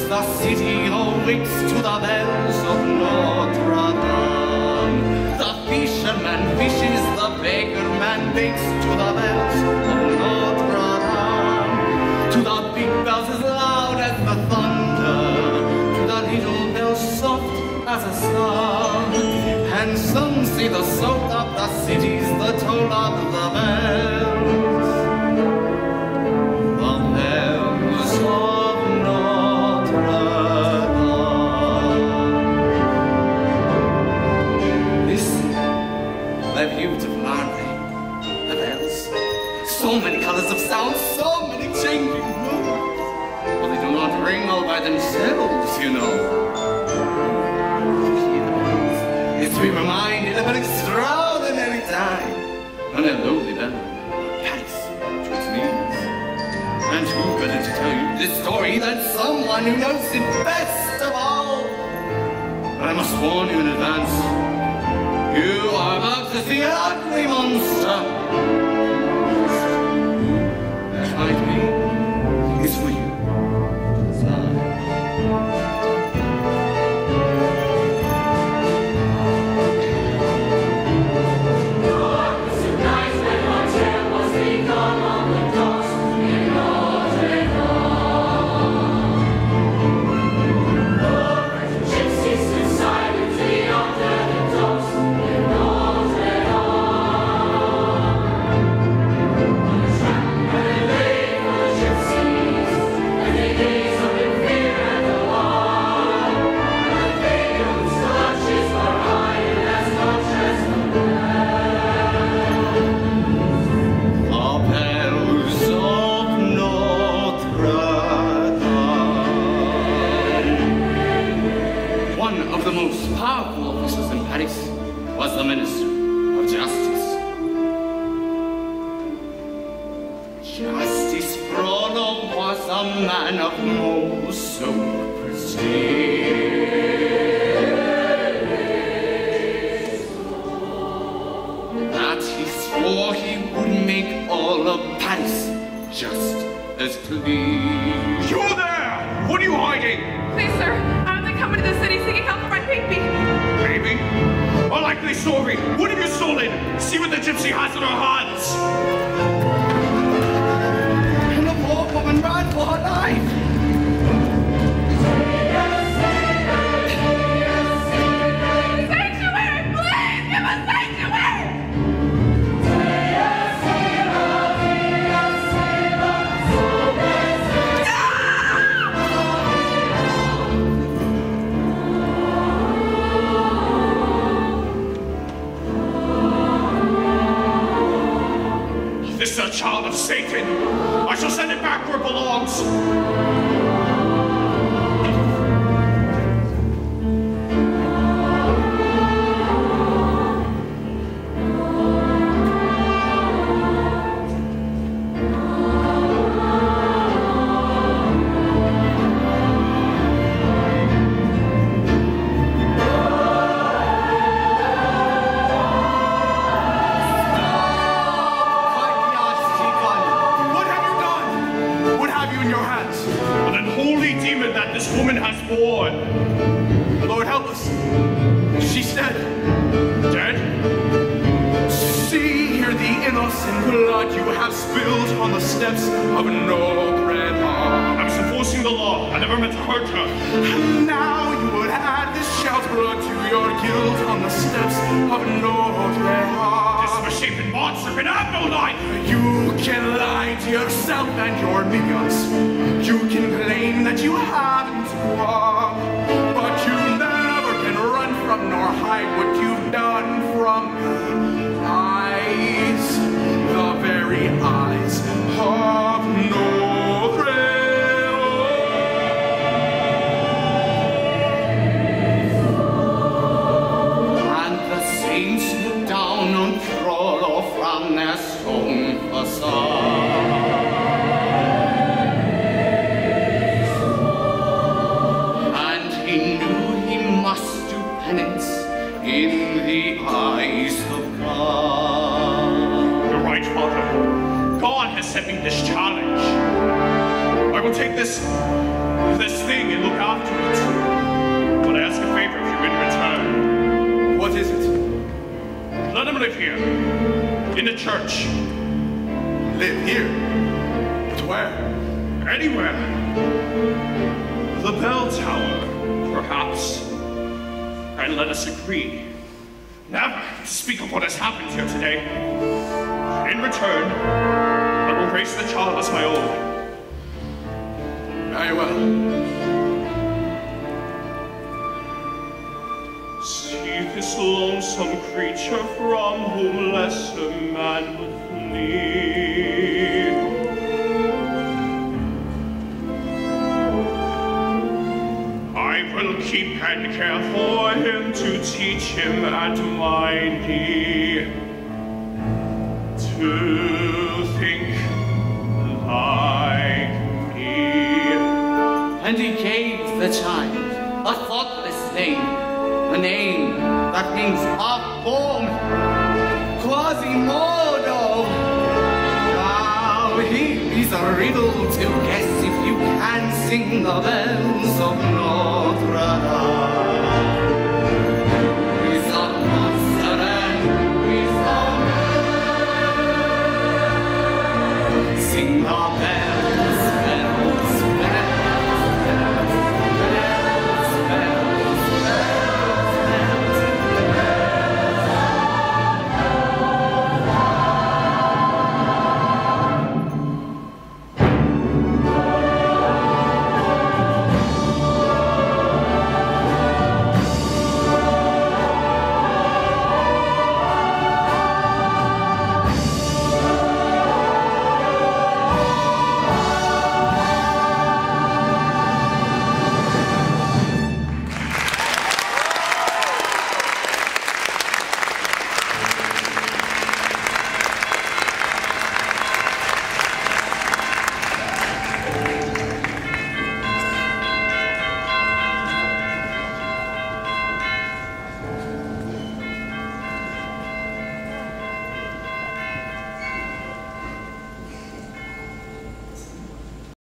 the city awakes to the bells of Notre Dame. The fisherman fishes, the baker man bakes to the bells of Notre Dame. To the big bells as loud as the thunder, to the little bells soft as a sound. And some say the sound of the city's the toll of the bells. The bells of Notre Dame. Listen, they're beautiful, aren't they? The bells. So many colors of sound, so many changing moods. But they do not ring all by themselves, you know. To be reminded of an extraordinary time when a lowly bell Paris to its knees. And who better to tell you this story than someone who knows it best of all? But I must warn you in advance, you are about to see an ugly monster. That might be is for you. Was the Minister of Justice. Justice Frodo was a man of no so prestige that he swore he would make all of Paris just as clean. You there! What are you hiding? Please, sir, I'm only coming to the city seeking help for my baby. Baby? A likely story. What have you stolen? See what the gypsy has in her hands. And the poor woman ran for her life. Sanctuary, please! Give us sanctuary! This is a child of Satan. I shall send it back where it belongs. Lord, help us. She's dead. Dead? See here the innocent blood you have spilled on the steps of Notre Dame. I was enforcing the law. I never meant to hurt her. And now you would add this child's blood to your guilt on the steps of Notre Dame. This misshapen monster can have no life. You can lie to yourself and your minions. You can claim that you haven't won, but you never can run from nor hide what you've done from the eyes, the very eyes of Notre Dame. And the saints look down on Frollo from their stone facade. In the eyes of God. You're right, Father. God has sent me this challenge. I will take this this thing and look after it. But I ask a favor of you in return. What is it? Let him live here, in the church. Live here? But where? Anywhere. The bell tower, perhaps. And let us agree never to speak of what has happened here today. In return, I will raise the child as my own. Very well. See this lonesome creature from whom lesser man would flee. I will keep and care for him to teach him at my knee to think like me. And he gave the child a thoughtless name, a name that means half-born, Quasimodo. Now here's a riddle to guess if you can sing the bells of Notre Dame.